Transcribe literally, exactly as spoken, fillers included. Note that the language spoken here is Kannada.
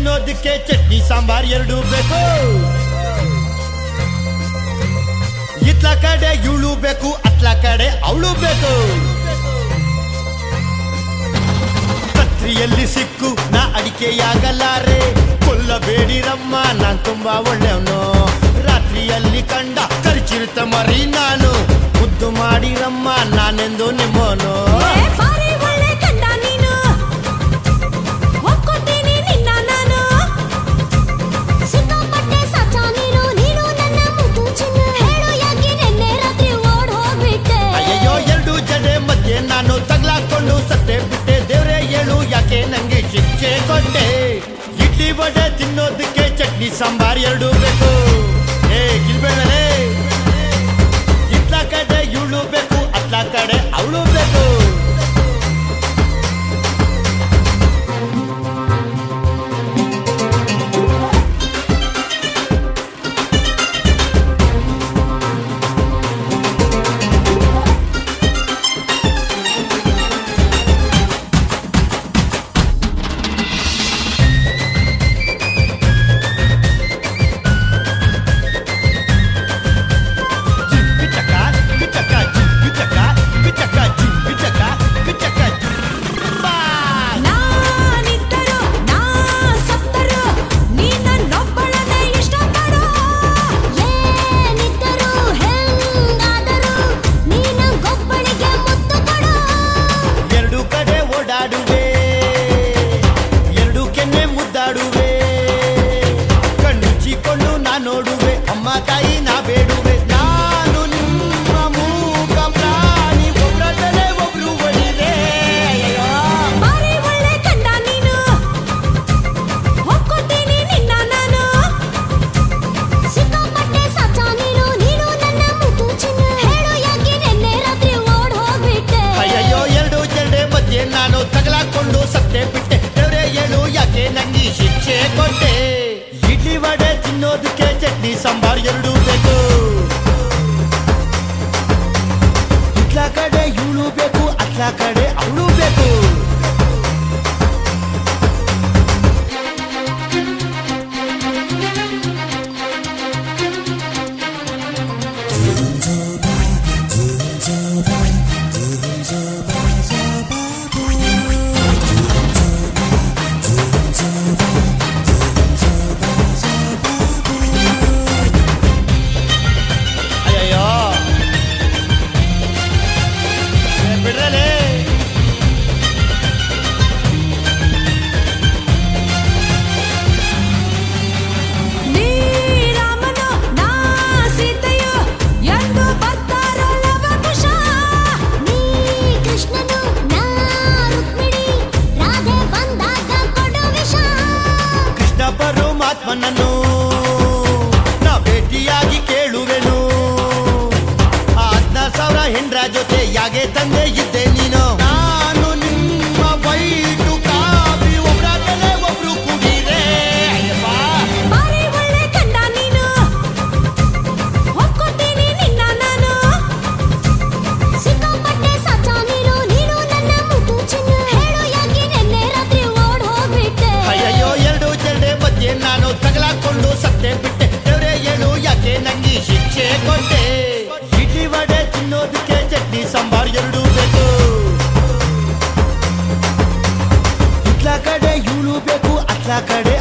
ತಿನ್ನೋದಕ್ಕೆ ಚಟ್ನಿ ಸಾಂಬಾರ್ ಎರಡು ಬೇಕು. ಇತ್ಲ ಕಡೆ ಇವಳು ಬೇಕು, ಅತ್ಲ ಕಡೆ ಅವಳು ಬೇಕು. ಕತ್ರಿಯಲ್ಲಿ ಸಿಕ್ಕು ನಾ ಅಡಿಕೆಯಾಗಲಾರೆ, ಕೊಲ್ಲಬೇಡಿರಮ್ಮ ನಾನ್ ತುಂಬಾ ಒಳ್ಳೆಯವನು. ರಾತ್ರಿಯಲ್ಲಿ ಕಂಡ ಕರಿಚಿರುತ್ತ ಮರಿ ನಾನು, ಮುದ್ದು ಮಾಡಿರಮ್ಮ ನಾನೆಂದು ನಿಮ್ಮೋನು. ಅಯ್ಯಯ್ಯೋ ಎರಡು ಜಡೆ ಮಧ್ಯೆ ನಾನು ತಗ್ಲಾಕೊಂಡು ಸತ್ತೆ ಬಿಟ್ಟೆ, ದೇವ್ರೆ ಹೇಳು ಯಾಕೆ ನಂಗೆ ಶಿಕ್ಷೆ ಕೊಟ್ಟೆ. ಇಡ್ಲಿ ವಡೆ ತಿನ್ನೋದಕ್ಕೆ ಚಟ್ನಿ ಸಾಂಬಾರ್ ಎರಡು ಬೇಕು. ಏ ಗಿಲ್ಬೇಡಲೇ, ಇತ್ಲ ಕಡೆ ಇವಳು ಬೇಕು, ಅತ್ಲ ಕಡೆ ಅವಳು ಬೇಕು. ಇಡ್ಲಿ ವಡೆ ತಿನ್ನೋದಕ್ಕೆ ಚಟ್ನಿ ಸಾಂಬಾರ್ ಎರಡು ಬೇಕು. ಇತ್ಲ ಕಡೆ ಇವಳು ಬೇಕು, ಅತ್ಲ ಕಡೆ ಅವಳು ಬೇಕು. ನನ್ನನ್ನು ನಾ ಭೇಟಿಯಾಗಿ ಕೇಳುವೆನು, ಹದಿನಾರು ಸಾವಿರ ಹೆಂಡ್ರ ಜೊತೆ ಯಾಗೆ ತಂದೆ ಇದ್ದೆ ನೀನು. ನಾನು ನಿಮ್ಮ ಬೈಟು ಕಾಪಿ ಒಬ್ರಾಗಲೇ ಒಬ್ರು ಕುಡಿದೆ. ಅಯ್ಯಯ್ಯೋ ಎರಡು ಜಡೆ ಮಧ್ಯೆ ನಾನು ತಗಲಾಕೊಂಡು ಸತ್ತೆ ಬಿಟ್ಟೆ, ದೇವ್ರೆ ಹೇಳು ಯಾಕೆ ನಂಗೆ ಶಿಕ್ಷೆ ಕೊಟ್ಟೆ. ಇಡ್ಲಿ ವಡೆ ತಿನ್ನೋದಕ್ಕೆ ಚಟ್ನಿ ಸಾಂಬಾರ್ ಎರಡು ಬೇಕು. ಇತ್ಲ ಕಡೆ ಇವಳು ಬೇಕು, ಅತ್ಲ ಕಡೆ